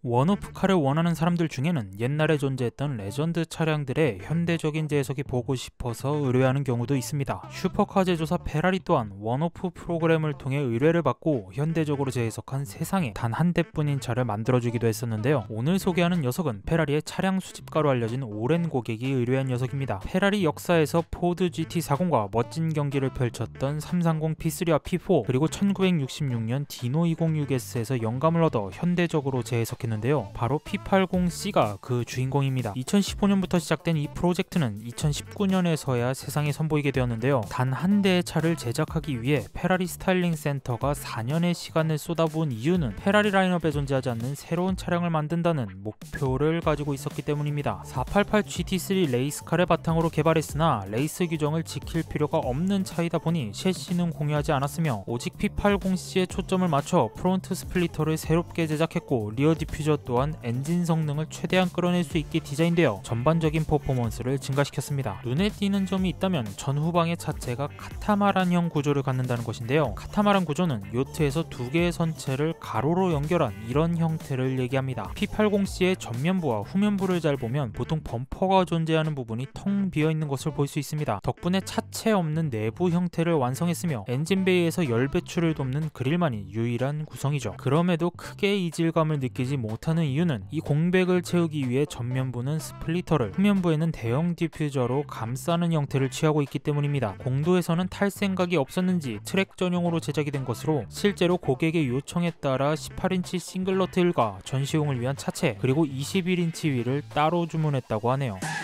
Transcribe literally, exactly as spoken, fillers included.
원오프카를 원하는 사람들 중에는 옛날에 존재했던 레전드 차량들의 현대적인 재해석이 보고 싶어서 의뢰하는 경우도 있습니다. 슈퍼카 제조사 페라리 또한 원오프 프로그램을 통해 의뢰를 받고 현대적으로 재해석한 세상에 단 한 대뿐인 차를 만들어주기도 했었는데요. 오늘 소개하는 녀석은 페라리의 차량 수집가로 알려진 오랜 고객이 의뢰한 녀석입니다. 페라리 역사에서 포드 지티 사십과 멋진 경기를 펼쳤던 삼백삼십 피 쓰리와 피 사, 그리고 천구백육십육 년 디노 이백육 에스에서 영감을 얻어 현대적으로 재해석했는데요. 바로 피 팔십 씨가 그 주인공입니다. 이천십오 년부터 시작된 이 프로젝트는 이천십구 년에서야 세상에 선보이게 되었는데요. 단 한 대의 차를 제작하기 위해 페라리 스타일링 센터가 사 년의 시간을 쏟아부은 이유는 페라리 라인업에 존재하지 않는 새로운 차량을 만든다는 목표를 가지고 있었기 때문입니다. 사백팔십팔 지티 쓰리 레이스카를 바탕으로 개발했으나 레이스 규정을 지킬 필요가 없는 차이다 보니 셰시는 공유하지 않았으며 오직 피 팔십 씨에 초점을 맞춰 프론트 스플리터를 새롭게 제작했고 리어 디퓨저 또한 엔진 성능을 최대한 끌어낼 수 있게 디자인되어 전반적인 퍼포먼스를 증가시켰습니다. 눈에 띄는 점이 있다면 전후방의 차체가 카타마란형 구조를 갖는다는 것인데요. 카타마란 구조는 요트에서 두 개의 선체를 가로로 연결한 이런 형태를 얘기합니다. 피 팔십 씨의 전면부와 후면부를 잘 보면 보통 범퍼가 존재하는 부분이 텅 비어있는 것을 볼 수 있습니다. 덕분에 차체 없는 내부 형태를 완성했으며 엔진베이에서 열 배출을 돕는 그릴만이 유일한 구성이죠. 그럼에도 크게 이질감을 느끼지 못하는 이유는 이 공백을 채우기 위해 전면부는 스플리터를, 후면부에는 대형 디퓨저로 감싸는 형태를 취하고 있기 때문입니다. 공도에서는 탈생각이 없었는지 트랙 전용으로 제작이 된 것으로 실제로 고객의 요청에 따라 십팔 인치 싱글러트 휠과 전시용을 위한 차체, 그리고 이십일 인치 휠을 따로 주문했다고 하네요.